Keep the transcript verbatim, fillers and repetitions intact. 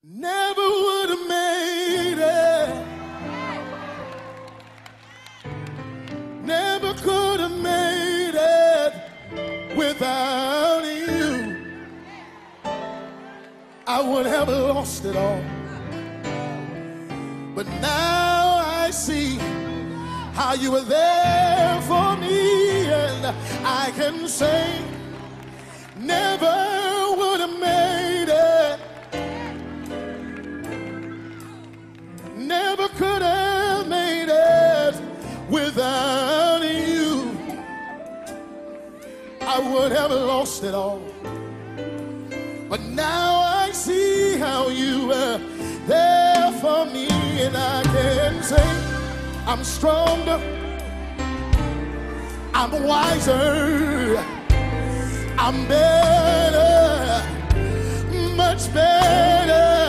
Never would have made it. Never could have made it without you. I would have lost it all. But now I see how you were there for me, and I can say never would have made it. Never could have made it without you. I would have lost it all. But now I see how you were there for me, and I can say I'm stronger, I'm wiser, I'm better, much better.